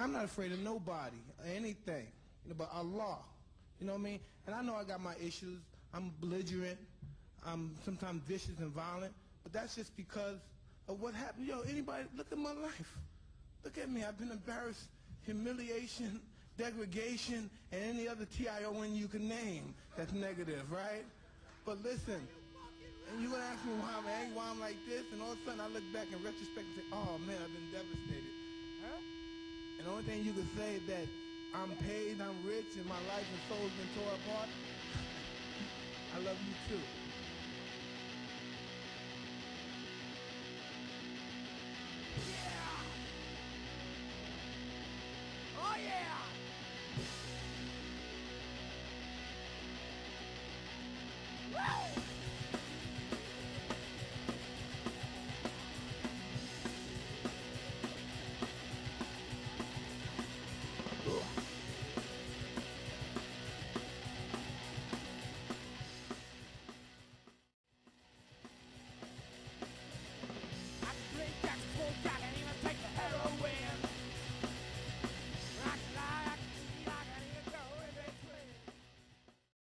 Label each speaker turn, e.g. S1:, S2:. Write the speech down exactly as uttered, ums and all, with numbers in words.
S1: I'm not afraid of nobody or anything, you know, but Allah. You know what I mean? And I know I got my issues. I'm belligerent. I'm sometimes vicious and violent. But that's just because of what happened. Yo, anybody, look at my life. Look at me. I've been embarrassed, humiliation, degradation, and any other T I O N you can name that's negative, right? But listen, and you're going to ask me why I'm angry, why I'm like this, and all of a sudden I look back in retrospect and say, oh man, I've been devastated. Huh? And the only thing you can say is that I'm paid, I'm rich, and my life and soul's been torn apart. I love you too.